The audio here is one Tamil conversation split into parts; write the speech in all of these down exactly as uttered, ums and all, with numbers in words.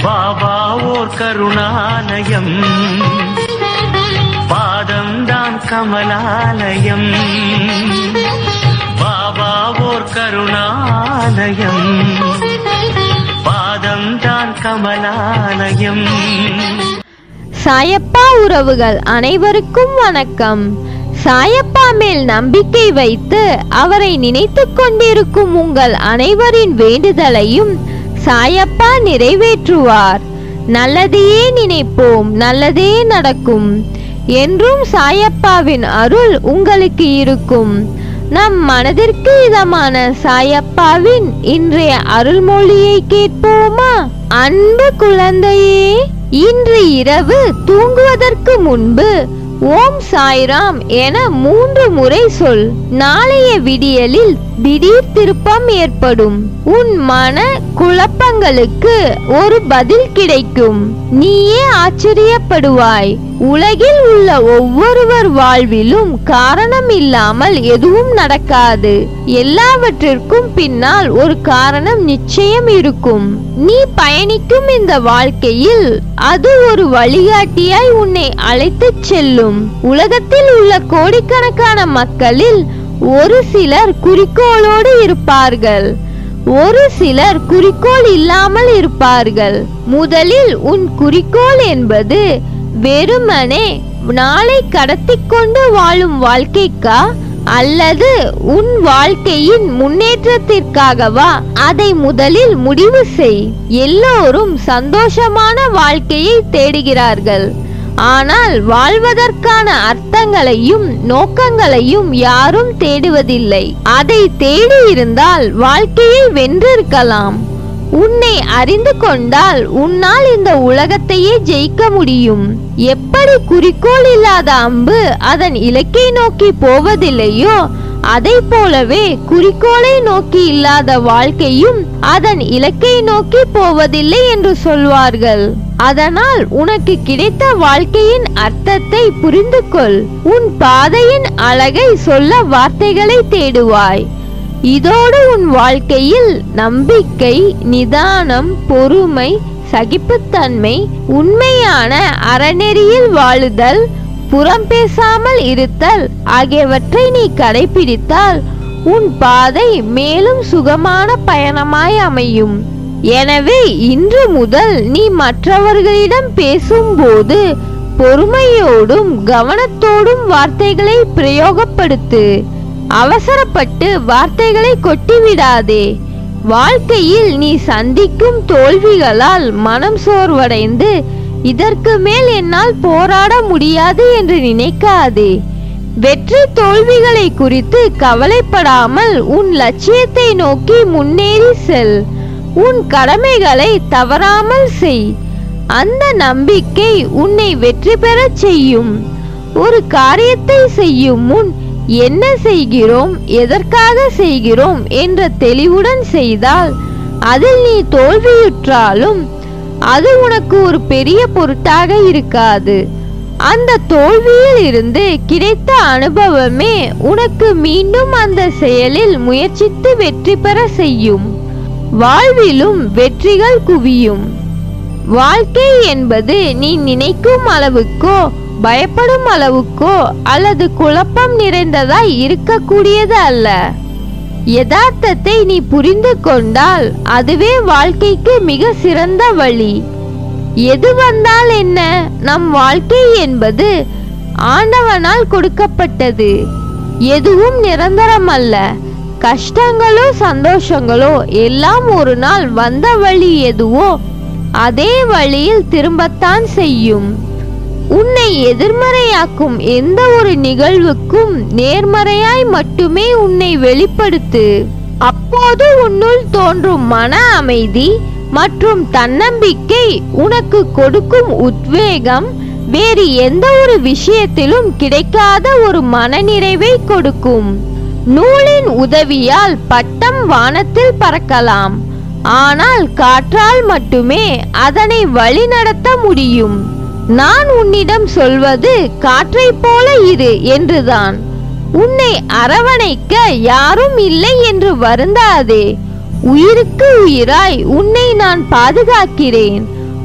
பாபா ஓர் கருணாலயம், பாதம்தான் கமலாலயம். பாபா ஓர் கருணாலயம், பாதம்தான் கமலாலயம். சாயப்பா உறவுகள் அனைவருக்கும் வணக்கம். சாயப்பா மேல் நம்பிக்கை வைத்து அவரை நினைத்து கொண்டிருக்கும் உங்கள் அனைவரின் வேண்டுதலையும் சாயப்பா நிறைவேற்றுவார். நல்லதையே நினைப்போம், நல்லதே நடக்கும் என்றும் சாயப்பாவின் அருள் உங்களுக்கு இருக்கும். நம் மனதிற்கு இதமான சாயப்பாவின் இன்றைய அருள்மொழியை கேட்போமா? அன்பு குழந்தையே, இன்று இரவு தூங்குவதற்கு முன்பு ஓம் சாய்ராம் என மூன்று முறை சொல். நாளைய விடியலில் திடீர் திருப்பம் ஏற்படும். உன் மன குழப்பங்களுக்கு ஒரு பதில் கிடைக்கும். நீயே ஆச்சரியப்படுவாய். உலகில் உள்ள ஒவ்வொருவர் வாழ்விலும் காரணம் இல்லாமல் எதுவும் நடக்காது. எல்லாவற்றிற்கும் பின்னால் ஒரு காரணம் நிச்சயம் இருக்கும். நீ பயணிக்கும் இந்த வாழ்க்கையில் அது ஒரு வழிகாட்டியாய் உன்னை அழைத்துச் செல்லும். உலகத்தில் உள்ள கோடிக்கணக்கான மக்களில் ஒரு சிலர் குறிக்கோளோடு இருப்பார்கள், ஒரு சிலர் குறிக்கோள் இல்லாமல் இருப்பார்கள். முதலில் உன் குறிக்கோள் என்பது வெறுமனே நாளை கடத்தி கொண்டு வாழும் வாழ்க்கைக்கா அல்லது உன் வாழ்க்கையின் முன்னேற்றத்திற்காகவா? அதை முதலில் முடிவு செய். எல்லோரும் சந்தோஷமான வாழ்க்கையை தேடுகிறார்கள், ஆனால் வாழ்வதற்கான அர்த்தங்களையும் நோக்கங்களையும் யாரும் தேடுவதில்லை. அதை தேடி இருந்தால் வாழ்க்கையை வென்றிருக்கலாம். உன்னை அறிந்து கொண்டால் உன்னால் இந்த உலகத்தையே ஜெயிக்க முடியும். எப்படி குறிக்கோள் இல்லாத அம்பு அதன் இலக்கை நோக்கி போவதில்லையோ, அதை போலவே குறிக்கோளை நோக்கி இல்லாத வாழ்க்கையும் அதன் இலக்கை நோக்கி போவதில்லை என்று சொல்வார்கள். அதனால் உனக்கு கிடைத்த வாழ்க்கையின் அர்த்தத்தை புரிந்து கொள். உன் பாதையின் அழகை சொல்ல வார்த்தைகளை தேடுவாய். இதோடு உன் வாழ்க்கையில் நம்பிக்கை, நிதானம், பொறுமை, சகிப்புத்தன்மை, உண்மையான அறநெறியில் வாழுதல், புறம் பேசாமல் இருத்தல் ஆகியவற்றை நீ கடைபிடித்தால் உன் பாதை மேலும் சுகமான பயணமாய் அமையும். எனவே இன்று முதல் நீ மற்றவர்களிடம் பேசும்போது பொறுமையோடும் கவனத்தோடும் வார்த்தைகளை பிரயோகப்படுத்து. அவசரப்பட்டு வார்த்தைகளை கொட்டிவிடாதே. வாழ்க்கையில் நீ சந்திக்கும் தோல்விகளால் மனம் சோர்வடைந்து இதற்கு மேல் என்னால் போராட முடியாது என்று நினைக்காதே. வெற்றி தோல்விகளை குறித்து கவலைப்படாமல் உன் லட்சியத்தை நோக்கி முன்னேறி செல். உன் கடமைகளை தவறாமல் செய். அந்த நம்பிக்கை உன்னை வெற்றி பெறச் செய்யும். ஒரு காரியத்தை செய்யும் முன் என்ன செய்கிறோம், எதற்காக செய்கிறோம் என்ற தெளிவுடன் செய்தால் அதில் நீ தோல்வியுற்றாலும் அது உனக்கு ஒரு பெரிய பொருட்டாக இருக்காது. அந்த தோல்வியில் இருந்து கிடைத்த அனுபவமே உனக்கு மீண்டும் அந்த செயலில் முயற்சித்து வெற்றி பெற செய்யும். வாழ்விலும் வெற்றிகள் குவியும். வாழ்க்கை என்பது நீ நினைக்கும் அளவுக்கோ பயப்படும் அளவுக்கோ அல்லது குழப்பம் நிறைந்ததாய் இருக்கக்கூடியது அல்ல. யதார்த்தத்தை நீ புரிந்து கொண்டால் அதுவே வாழ்க்கைக்கு மிக சிறந்த வழி. எது வந்தால் என்ன, நம் வாழ்க்கை என்பது ஆண்டவனால் கொடுக்கப்பட்டது. எதுவும் நிரந்தரம் அல்ல. கஷ்டங்களோ சந்தோஷங்களோ எல்லாம் ஒரு நாள் வந்த வழி எதுவோ அதே வழியில் திரும்பத்தான் செய்யும். உன்னை எதிர்மறையாக்கும் எந்த ஒரு நிகழ்வுக்கும் நேர்மறையாய் மட்டுமே உன்னை வெளிப்படுத்து. அப்போது உன்னுள் தோன்றும் மன அமைதி மற்றும் தன்னம்பிக்கை உனக்கு கொடுக்கும் உத்வேகம் வேறு எந்த ஒரு விஷயத்திலும் கிடைக்காத ஒரு மனநிறைவை கொடுக்கும். நூலின் உதவியால் பட்டம் வானத்தில் பறக்கலாம், ஆனால் காற்றால் மட்டுமே அதனை வழிநடத்த முடியும். நான் உன்னிடம் சொல்வது காற்றை போல இரு என்றுதான். உன்னை அரவணைக்க யாரும் இல்லை என்று வருந்தாதே. உயிருக்கு உயிராய் உன்னை நான் பாதுகாக்கிறேன்.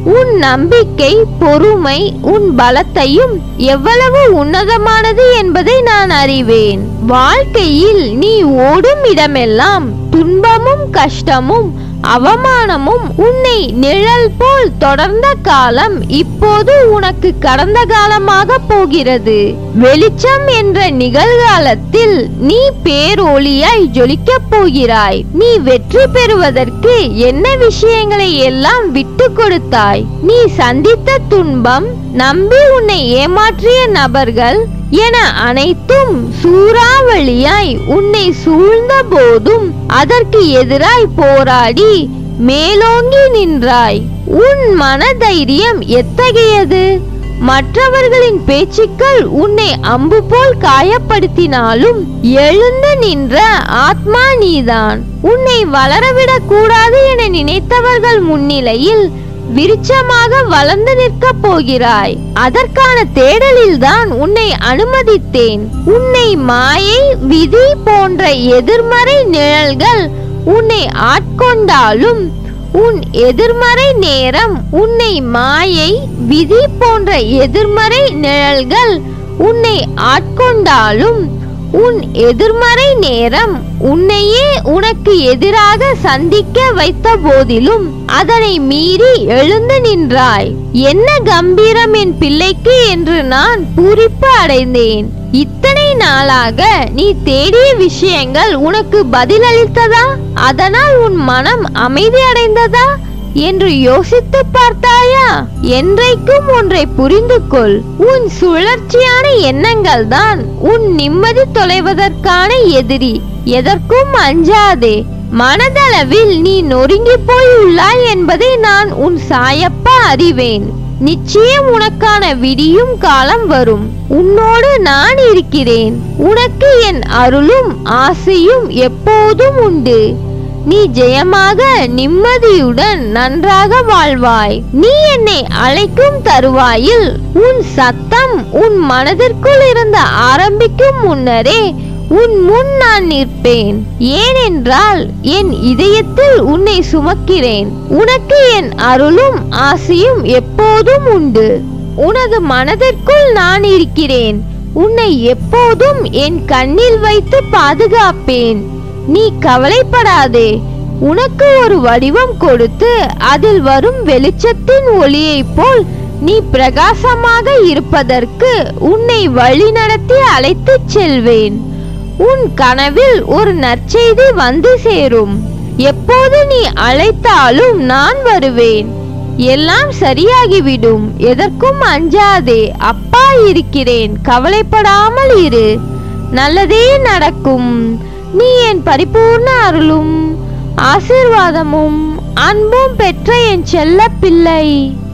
உன் நம்பிக்கை, பொறுமை, உன் பலத்தையும் எவ்வளவு உன்னதமானது என்பதை நான் அறிவேன். வாழ்க்கையில் நீ ஓடும் இடமெல்லாம் துன்பமும் கஷ்டமும் அவமானமும் உன்னை நிழல் போல் தொடர்ந்த காலம் இப்போது உனக்கு கடந்த காலமாக போகிறது. வெளிச்சம் என்ற நிகழ்காலத்தில் நீ பேரொளியாய் ஜொலிக்கப் போகிறாய். நீ வெற்றி பெறுவதற்கு என்ன விஷயங்களை எல்லாம் விட்டு கொடுத்தாய்? நீ சந்தித்த துன்பம், நம்பி உன்னை ஏமாற்றிய நபர்கள் என அனைத்தும் சூறாவளியாய் உன்னை சூழ்ந்த போதும் அதற்கு எதிராய் போராடி மேலோங்கி நின்றாய். உன் மனதைரியம் எத்தகையது? மற்றவர்களின் பேச்சுக்கள் உன்னை அம்பு போல் காயப்படுத்தினாலும் எழுந்து நின்ற ஆத்மா நீதான். உன்னை வளரவிடக் கூடாது என நினைத்தவர்கள் முன்னிலையில் விருட்சமாக வளர்ந்து நிற்கப் போகிறாய். அதற்கான தேடலில் தான் உன்னை அனுமதித்தேன். உன்னை மாயை, விதி போன்ற எதிர்மறை நிழல்கள் உன்னை ஆட்கொண்டாலும், உன் எதிர்மறை நேரம் உன்னை மாயை, விதி போன்ற எதிர்மறை நிழல்கள் உன்னை ஆட்கொண்டாலும், உன் எதிர்மறை நேரம் உன்னையே உனக்கு எதிராக சந்திக்க வைத்த போதிலும் அதனை மீறி எழுந்து நின்றாய். என்ன கம்பீரம் என் பிள்ளைக்கு என்று நான் பூரிப்பு அடைந்தேன். இத்தனை நாளாக நீ தேடிய விஷயங்கள் உனக்கு பதிலளித்ததா? அதனால் உன் மனம் அமைதி அடைந்ததா என்று யோசித்து பார்த்தாயா? என்றைக்கும் ஒன்றை புரிந்து கொள். உன் சுழற்சியான எண்ணங்கள் தான் உன் நிம்மதி தொலைவதற்கான எதிரி. எதற்கும் அஞ்சாதே. மனதளவில் நீ நொறுங்கி போய் உள்ளாய் என்பதை நான் உன் சாயப்பா அறிவேன். நிச்சயம் உனக்கான விடியும் காலம் வரும். உன்னோடு நான் இருக்கிறேன். உனக்கு என் அருளும் ஆசையும் எப்போதும் உண்டு. நீ ஜெயமாக நிம்மதியுடன் நன்றாக வாழ்வாய். நீ என்னை அழைக்கும் தருவாயில் உன் சத்தம் உன் மனதிற்குள் இருந்து ஆரம்பிக்கும் முன்னரே உன் முன் நான் நிற்பேன். ஏனென்றால் என் இதயத்தில் உன்னை சுமக்கிறேன். உனக்கு என் அருளும் ஆசையும் எப்போதும் உண்டு. உனது மனதிற்குள் நான் இருக்கிறேன். உன்னை எப்போதும் என் கண்ணில் வைத்து பாதுகாப்பேன். நீ கவலைப்படாதே. உனக்கு ஒரு வடிவம் கொடுத்து அதில் வரும் வெளிச்சத்தின் ஒளியை போல் நீ பிரகாசமாக இருப்பதற்கு உன்னை வழி நடத்தி அழைத்துச் செல்வேன். உன் கனவில் ஒரு நற்செய்தி வந்து சேரும். எப்போது நீ அழைத்தாலும் நான் வருவேன். எல்லாம் சரியாகிவிடும். எதற்கும் அஞ்சாதே. அப்பா இருக்கிறேன். கவலைப்படாமல் இரு. நல்லதே நடக்கும். நீ என் பரிபூர்ண அருளும் ஆசீர்வாதமும் அன்பும் பெற்ற என் செல்ல பிள்ளை.